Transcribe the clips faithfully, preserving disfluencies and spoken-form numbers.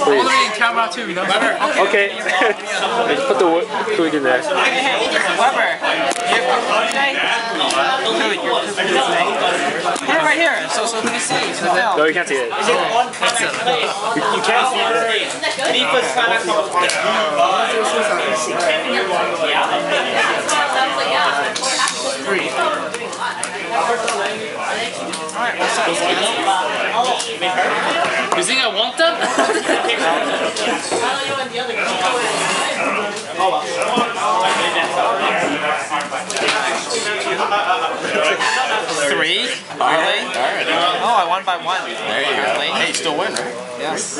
Please. I'm reading camera too, you know? Okay. Just put the food in there. Weber, you have food today? Good, you're today. Put it right here, so so we can see. So no, you can't see it. Is it on Climax? You, you can't see it. Three. Alright, what's up? You think I want them? Three? Really? Oh, I won by one. There you go. Hey, you still win, right? Yes.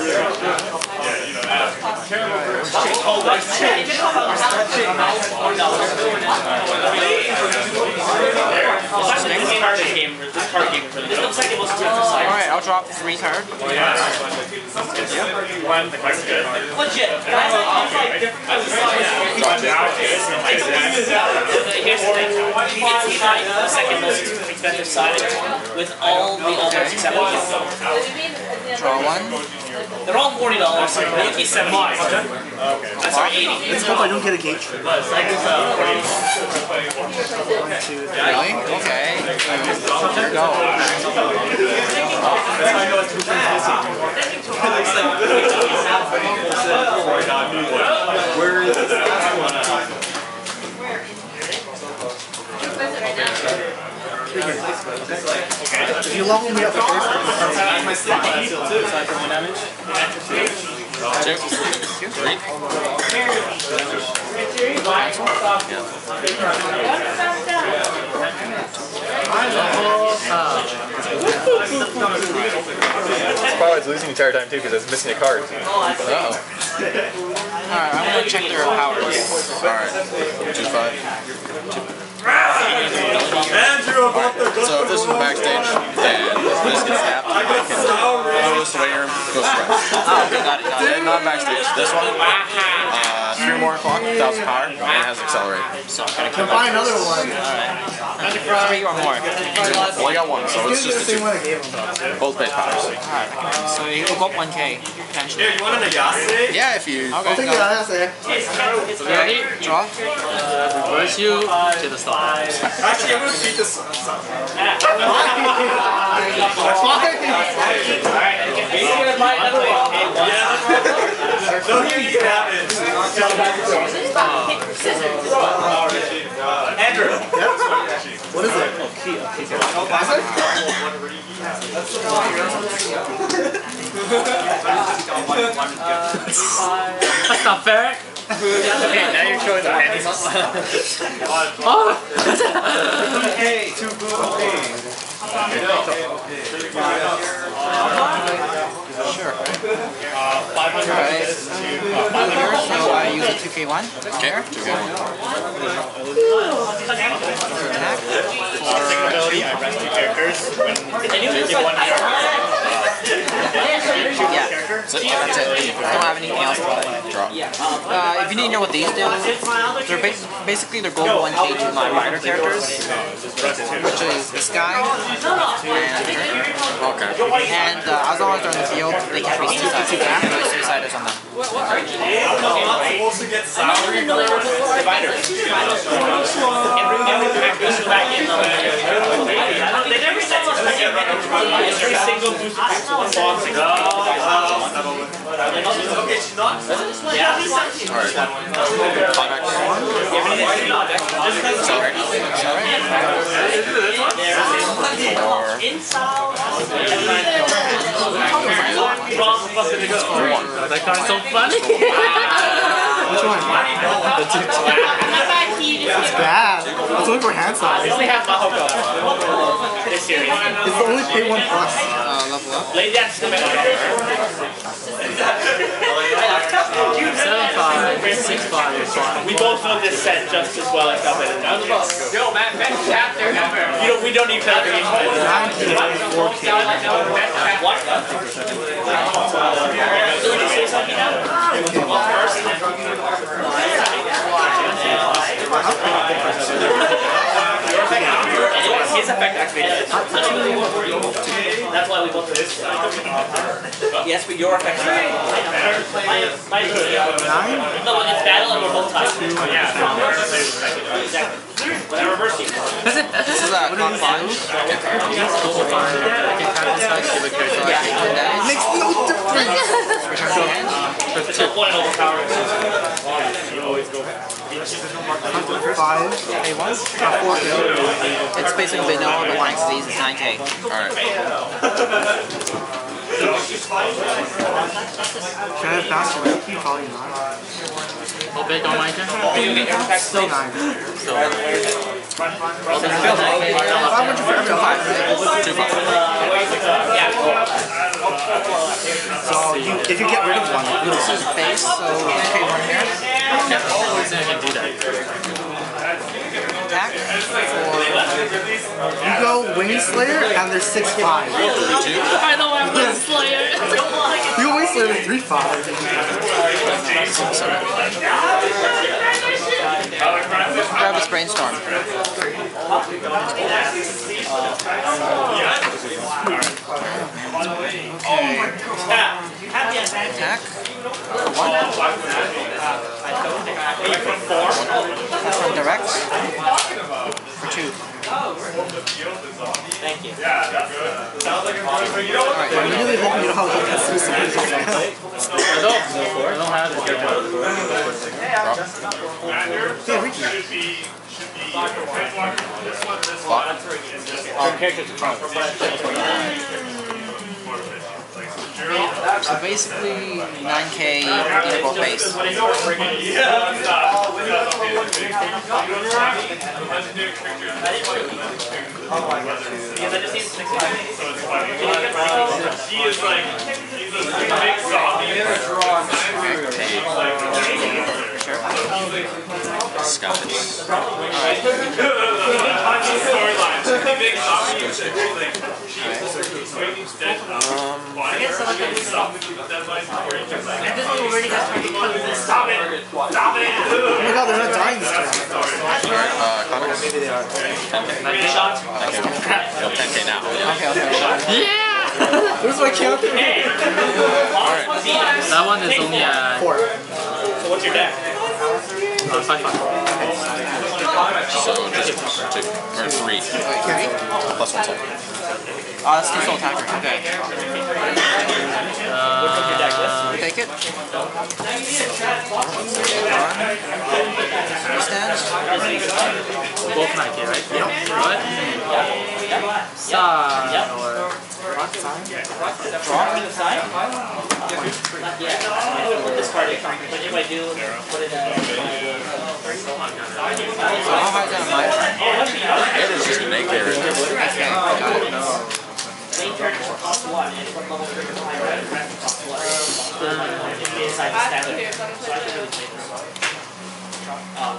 Alright, I'll drop three cards. Legit. The second most expensive side with all the others except draw one. They're all forty dollars, so maybe seventy. I'm sorry, eighty. Let's hope I don't get a gauge. One, two, three. Really? Okay. Here we go. Where is this? If you level me up first, my sleep too. Aside from one damage. Two. Three. Spotlight's losing the entire time too because I was missing a card. Uh-oh. Alright, I'm gonna check their powers. Alright. Two five. Andrew, Right. So if this is the backstage, then this gets tapped. I can go this way or go straight. Oh, okay, got it, got it. Not backstage. This one, uh, three more o'clock, thousand power, and it has accelerate. So I'm gonna Can buy another one. Alright. Three or more. Well, I got one, so it's just the two. I gave him. Both base powers. Alright, so you will go up one K. Potentially. You want an Ayase? Yeah, if you. Okay, I'll take the Ayase. ready? Draw. Reverse you to the start. Actually, I'm going to beat this. No, you have it. Andrew. What is it? That's not fair. Okay, now you're showing the panties. Oh! Hey, two blue. Sure. five hundred. Alright. So I use a two K one. Okay, two K one. Attack. I rescue characters when you give one Yeah. So, yeah, that's it. Don't have anything else to play. Drop. Uh, if you need to know what these do, they're bas basically they're gold one K to my rider characters, which is this guy and Okay. and uh, as long as they're in the field, they can't be suicided. They can't be suicided on them. Supposed to get salary. They never said every single booster pack was boxing. Okay, she's not. Alright. Climax. Sorry. That guy's so funny. Which one? The two. It's bad. It's only for hand size. They have Mahoko. This series. It's only pay one plus. Uh, level up. Lady that's the Seven five, six five, is fine. We both know this set just as well as Calvin. Yo, man, best chapter ever. You don't, we don't need clarification. four K. What? Did you say something now? His effect activated. That's why we both do this. Yes, but your effect activated. Nine? No, it's battle and we're both tied. Yeah. Exactly. When I reverse you. This is a con five. Makes no difference. It's a one and overpowering. Five. K one? four K. It's basically vanilla, but length of these is nine K. Alright. Should I have faster? Probably not. How big on my turn? Still nine. five hundred for every five. Two five. So you, if you get rid of one, you lose. Base, so K one here. Yeah, always I can do that. Attack for... You go Wing Slayer and there's six five. I know I'm Wing Slayer. You go Wing Slayer with three five. Grab his Brainstorm. Attack. One. From direct. For two. Thank you. Alright. I'm really hoping you know how to get this. I don't, I don't have it. Yeah, Ricky. Our characters are trying. So basically, nine K in both base. Scott. Stop it! Stop it! Oh my god, they're not dying this turn. Uh, Climax. Maybe they are. Three shots. ten K now. Okay, okay. Yeah! Where's my counter? That one is only at Four. So what's your deck? uh, five five. So just two. Or three. Three? Plus one soul. Oh, that's two soul attacker. Okay. Uh, Take it. Stand. both nine K, right? Yep. What? Side or Rock sign? Draw from the side? Not yet. This card is coming. But if I do, put it at... So how high is that on my turn? It is just a naked area. Okay, got it. Main turn is plus one, and what level trigger behind red and red plus one. If we decide to stand there. So I can really play this. Um,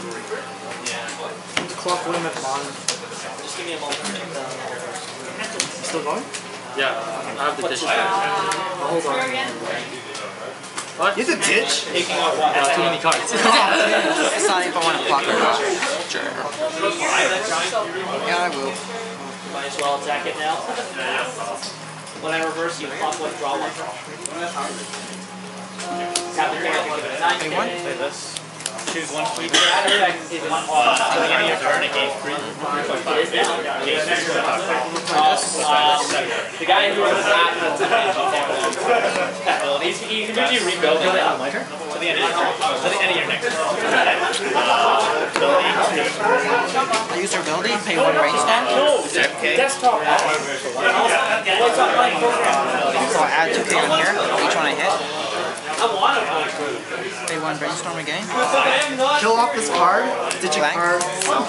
Clock William at the bottom. just give me a moment. Still going? yeah, I have the dish. Oh, hold on. What? You have to ditch? Taking off what? Uh, too many cards. Deciding if I want to block or not. Sure. Yeah, I will. Might as well attack it now. When I reverse, you flop one, draw one. Tap the character, give it a nine. Any one? Play this. Choose one key. That effect is one off. So you your turn again. It is now. Uh, the guy who was at abilities, you can usually rebuild it on my turn. To the end of your turn. To the end of your next turn. I use their ability, pay one Brainstorm. Desktop. So I add two K on here, each one I hit. I want to. Pay one Brainstorm again. Kill off this card, ditch a Blank. card.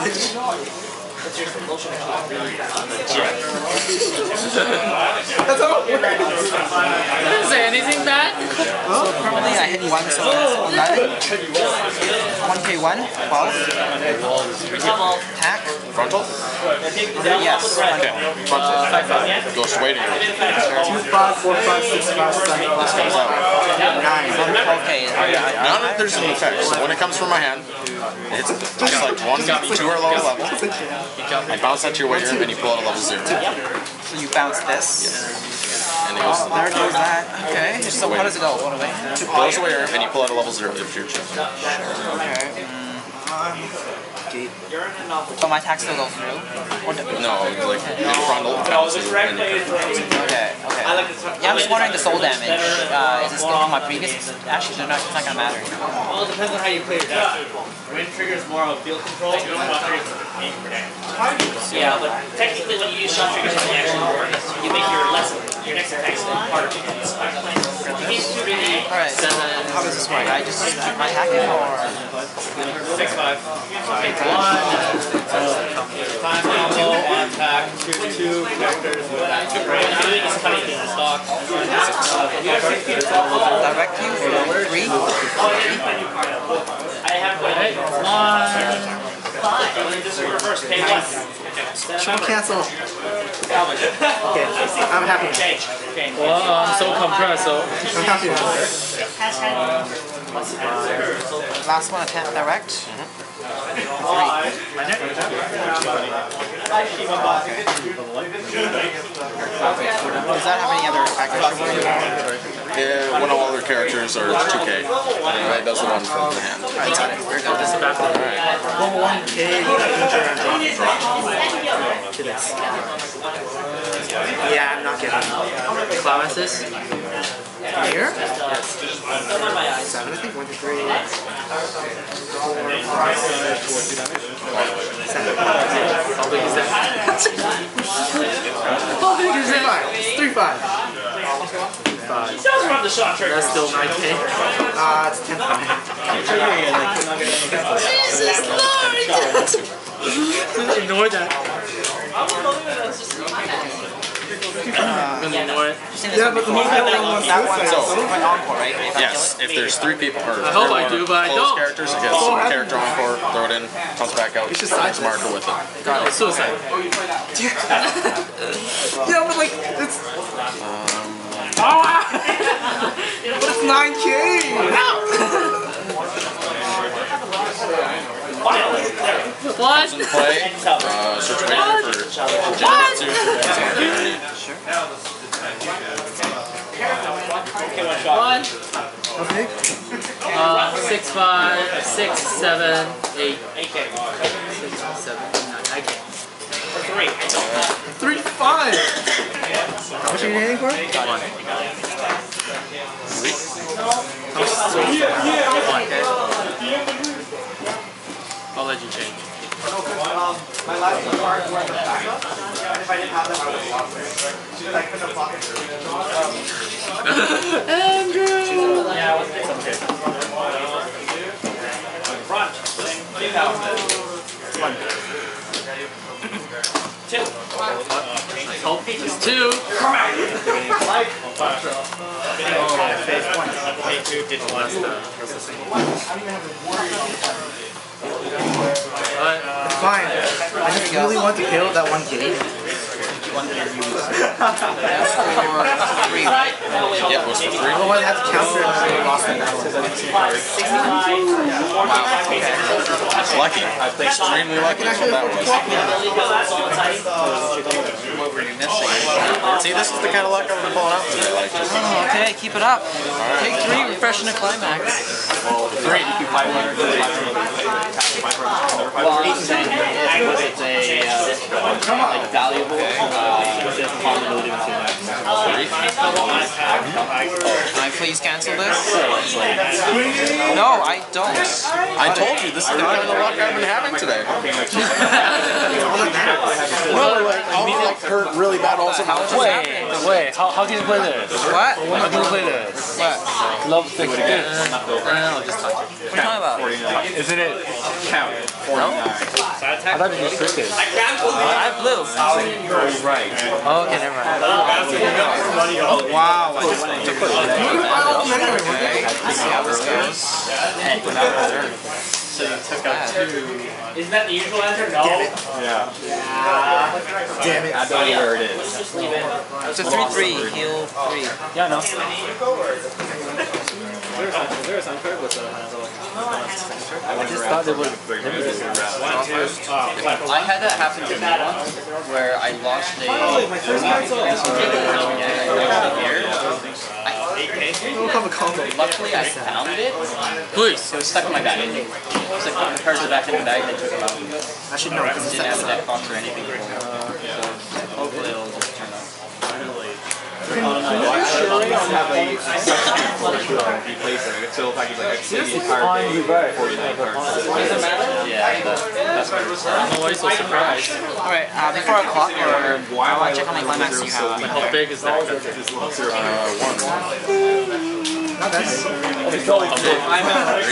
That's how it works. I didn't say anything bad. So currently I hit one, so that's eleven. one K one, twelve. Attack. Frontal? Yes. Okay. Frontal. Goes waiting. Two, five, four, five, six, five, seven, This comes out. nine. Okay. Now that there's an effect, so when it comes from my hand, it's just like one, two or lower level. I bounce that to your wager and you pull out a level zero. So you bounce this. And and it goes to the There goes that. Okay. So how does it go? What away? goes away, and you pull out a level zero if you're choosing. Okay. Mm. But my attack still goes through? Or do- No, like in frontal. And okay, okay. Yeah, I'm just wondering the soul damage. Uh, is it still from my previous? Actually, they're not, it's not gonna matter. Well, it depends on how you play your deck. Wind triggers more of field control, shot triggers aim protect. Yeah, but technically when you use shot triggers on the action board, you make your less your next attack harder to hit. Alright, so how does this work? I just keep my hacking or? six five. One. Time combo, on attack, two two, connectors, I'm doing is cutting in the stock. Direct you for three? I have one. This is reverse, pay one. Should we cancel? Okay, I'm happy. Okay, okay. Well, I'm so compressed, so. I'm happy. Last one, attack direct. Three. Does that have any other factors? yeah, one of all their characters are two K. Right, that's the one from the hand. Alright, got it. We're good. This is back on. one K to this. Yeah, I'm not getting Climaxes? here. Yes. Seven, I think. One, two, three. Four, five, six, seven. How big is that? How big is it? It's three five. Five. He does run the shot trigger. That's still nine K. Uh, it's ten five. Ignore that. Uh, Ignore it. Yeah, but the movie only wants that one So- is my encore, right? If I Yes, if there's three people, or I hope I do, but I close don't. characters, it gets character encore, throw it in, comes back out, You should side it's marked with it. Oh, suicide. yeah, but like, it's. But it's nine What? Play, uh, search manager for Genjutsu. One. How big? Uh, six, five, six, seven, eight, six, seven, nine. I can't. Three. Three five. How much are you hitting for? One. I'll let you change. My last card were the back. If I didn't have them, I would have lost it. She's like, put a pocket. Andrew! Yeah, what's this? Okay. Front. One. Two. I hope it's two. Phase one. Pay two, did one. Alright. Fine. I just really want to kill that one gate. Three, right? Yeah, it was for three. Otherwise, I had to counter it and I lost the battle. Lucky. Extremely lucky is what that was. What were you missing? See, this is the kind of luck I would have pulled out today. Like, just Oh, okay, keep it up. Take three, refreshing the climax. three. Well, I'm saying if it's a uh, like valuable uh, probability of two max. Can I please cancel this? No, I don't. I told you, this is the kind of luck I've been having today. Well, like, I'll be like hurt really bad also. Wait, wait, how, how can you play this? What? How can you play this? What? Love stick again. No, just touch it. What are you talking about? Isn't it? Count. forty-nine. I thought it was restricted. I have blue. Right. Oh, okay, never mind. Wow. I just took it. Okay, let's see how this goes. So you took out two. Isn't that the usual answer? No. Yeah. Damn it. I don't know where it is. Let's just leave it. It's a three three, heal three. Yeah, no. there a sound card with a little signature? I just thought it was. I had that happen to me once, where I lost a. Oh, my first console! I don't have a combo. Luckily, I found it. Please. It was stuck in my bag. It was like the cards were back in the bag, they took them out. I should know because it's Didn't have a like deck box or anything. So hopefully it'll just turn out. Are you sure I don't have a substitute for the replacer? So if I could like extend the entire game forty-nine cards. Does it matter? Yeah, that's good. I don't know why you're so surprised. Alright, uh, before I clock, or I want to check how many climax you have. How big is that? Uh, not that big. I'm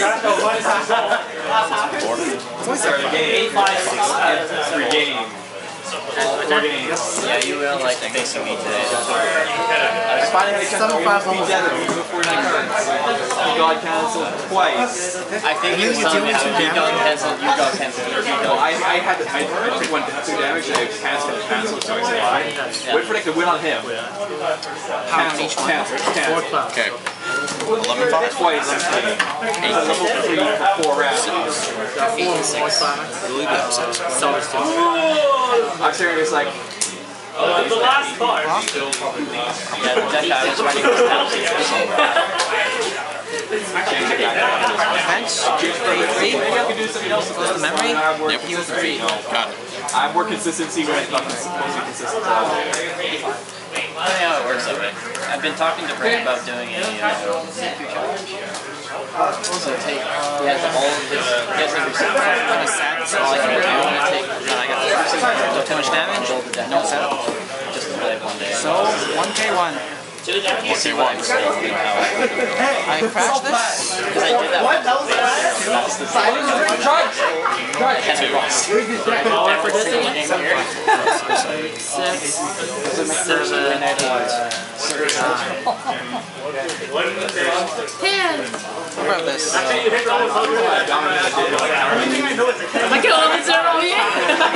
It's only seven. three games. Four games. Yeah, you will like facing me today. I finally had a chance to beat Denver before nine cards. He got cancelled twice. I think you saw me how you got cancelled, you got cancelled. Well, I, I had to, I, I took one two damage and I was cancelled and cancelled, so I said, alright. Wait for Nick to win on him. Cancel, cancel, cancel. Okay. eleven five twice. Eight level three for four rounds. Eight and six. Sellers too. I'm serious, like. Uh, the last card. Yeah, the deck I was writing was Bench, three, goes to memory, Yep. he was three. Got it. I'm more consistency when it's not supposed to be consistent. I don't know how it works that way. I've been talking to Brent about doing a uh, Senku challenge. So take, he has all of his, he has like kind of sets, all I can do, I'm going to take, then I got Too much damage? no setup, just to play one day. So, one K one. See what I'm saying, how I would do it. I crashed this? Because I did that one. That's the I had to lost. Power for this again? Six, seven, eight, ten. What about this? I killed him in zero, yeah!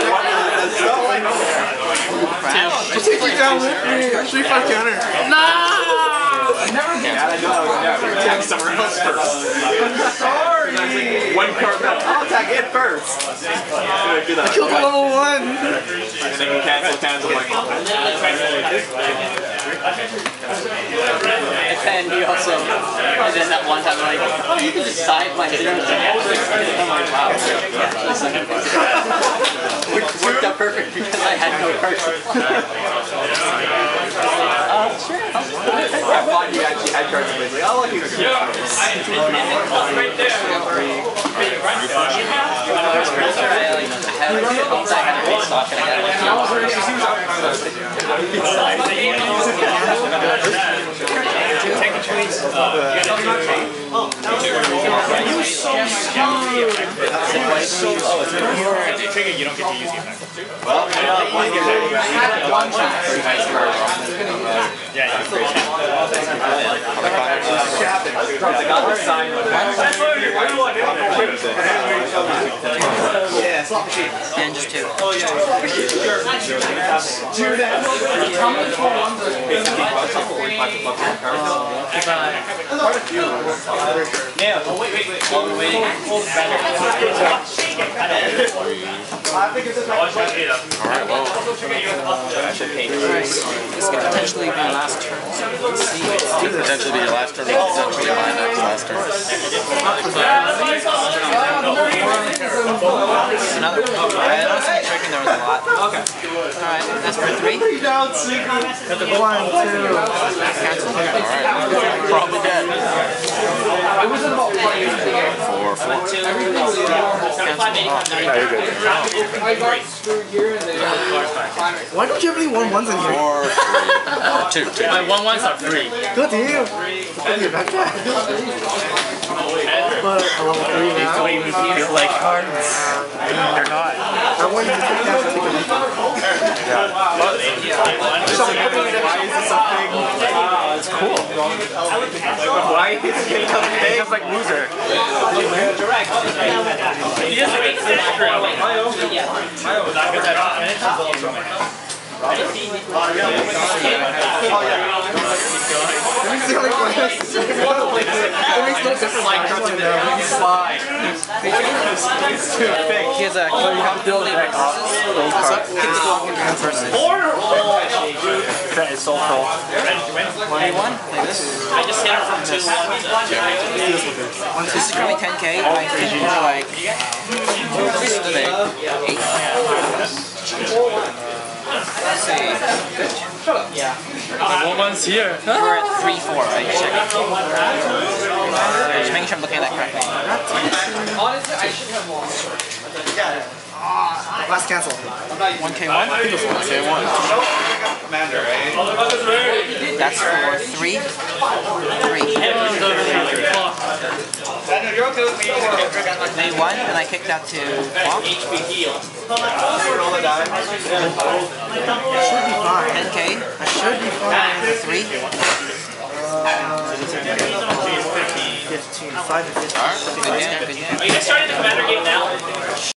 I'll take you down with me. three five counter. No! Yeah, I know I was down. Attack somewhere else first. Sorry! One card back. I'll attack it first. I do that. Killed the level one. And then you cancel, cancel, like. And he also, and then that one time I'm like, oh, you can just side my zero to I'm like, wow. Worked, worked out perfect because I had no cards to play. Uh, sure. I thought you actually had cards to play. Like, oh, look, he's a Right there. I had a restock and I got Take a choice. Oh, you so smooth. Oh, it's a trigger. You don't get to use the effect. Well, I had one chance. Yeah, you can I got the sign. Yeah, slot machine. and just two. Oh, yeah. Do that. Yeah. Oh, wait, wait, wait. Oh, wait. Alright, well. This could potentially be my last turn. So let's see. Potentially be your last turn, but potentially my next last turn. Another one. I know some tricking, there was a lot. Okay. Alright, that's for three. One, two. Cancel. Alright. Probably dead. Four, four. Why don't you have any one ones in here? Four, three. Two, two. My one ones are three. Good to you. Look at your backpack. But a level three now. They feel like cards. They're not. I want you to take that to take a look. Why is this a thing? It's cool. Why is it getting a thing? It's like loser. Direct. He doesn't make sense. It makes no Except for like cards in there, you slide. It's too thick. He has a compatibility versus. That is so cool. Play one, play this. I just hit her from two one. This is currently ten K. I think we're like eight. Let's see. Yeah. The woman's here. We're at three four. I checked. Just making sure I'm looking at that correctly. Honestly, I should have more. Last cancel. one K one? one K one. Commander, right? That's for three. Three. You're okay with me. Made one, and I kicked out to Walk. H P heal. Roll the die. Should be fine. ten K. I should be fine. Three. fifteen. five and fifteen. Alright, good game, good game. Are you guys starting the commander game now?